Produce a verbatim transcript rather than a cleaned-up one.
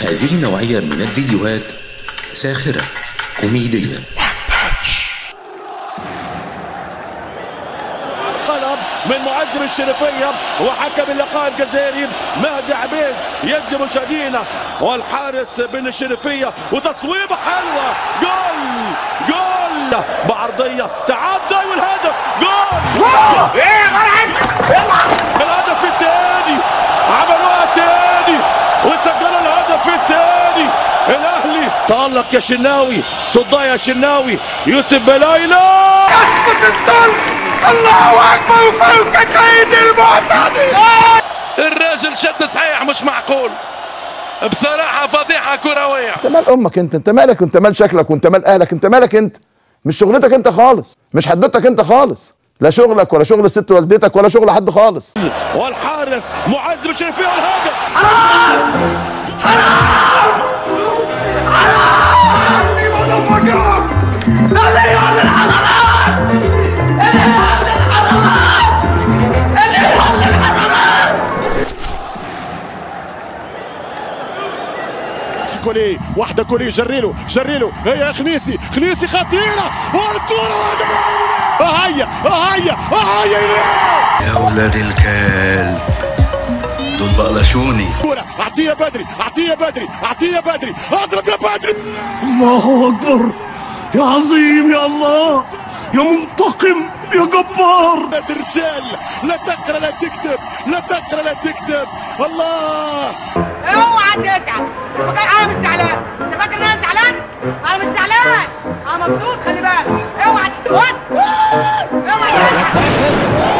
هذه النوعية من الفيديوهات ساخرة كوميدية. قلب من معزم الشريفية وحكم اللقاء الجزائري مهدي عبيد يد مشاهدينا، والحارس بن الشريفية وتصويبة حلوة، جول جول بعرضية تعدي والهدف جول. ايه الهدف الثاني عملوها تاني وسجلوا الهدف الثاني. الاهلي تألق يا شناوي، صدها يا شناوي، يوسف بلايلة اسقط الظلم، الله اكبر وفوق كيد المعتدي. الراجل شد صحيح مش معقول بصراحة، فضيحة كروية. انت مال امك انت انت مالك، انت مال شكلك وانت مال اهلك، انت مالك انت، مش شغلتك انت خالص، مش حدوتك انت خالص، لا شغلك ولا شغل الست والدتك ولا شغل حد خالص. والحارس معزم الشريفية والهدف. حرام حرام حرام العيال الحضارات، العيال الحضارات، العيال الحضارات. كولي واحدة، كولي جريله جريله، هي خنيسي خنيسي خطيرة والكرة هيا هيا هيا يا ولاد الكلب دول بقلشوني. كرة اعطيها بدري، اعطيها بدري، اعطيها بدري، اضرب يا بدري. الله اكبر يا عظيم يا الله يا منتقم يا جبار. يا رجال لا تقرا لا تكتب، لا تقرا لا تكتب. الله اوعى تزعل، انا مش زعلان، انت فاكر ان انا زعلان؟ انا مش زعلان، انا مبسوط، خلي بالك. اوعى اوعى